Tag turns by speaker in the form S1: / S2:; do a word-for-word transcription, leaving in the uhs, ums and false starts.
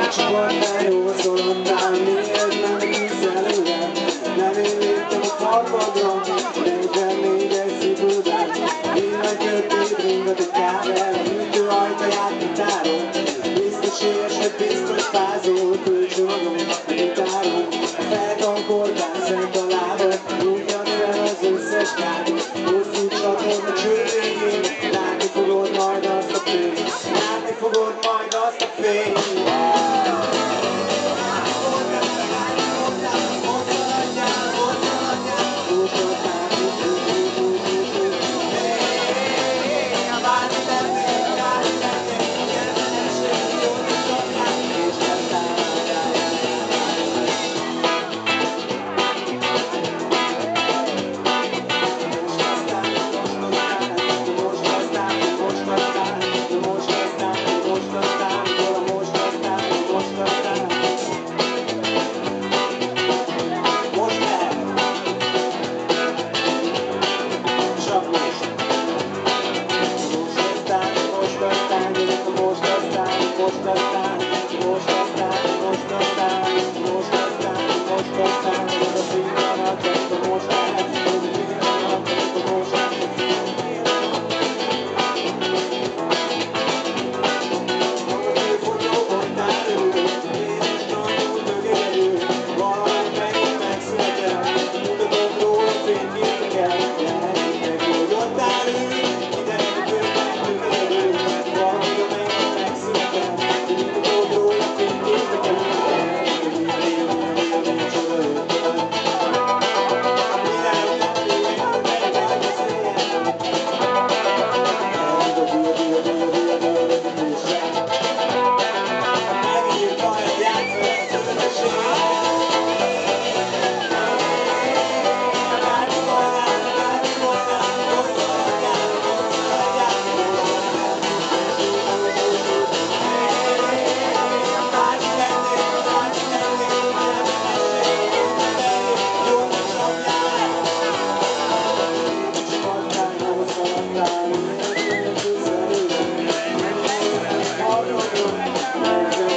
S1: Csak voltál jó, szólodtál, miért nem hiszel ugyan? Nem én léptem a padlódra, negyvennégyes szívúdán. Villany kötét ringat a kábel, a hűtő ajtaját kitárom. Biztos érsed, biztos fázol, kölcsön magam a gitárom. Feltankoltál szent a lábad, ugyanilyen az összes kádot. Hosszú csatorna cső végén, látni fogod majd azt a fényt. Látni fogod majd azt a fényt. Thank you.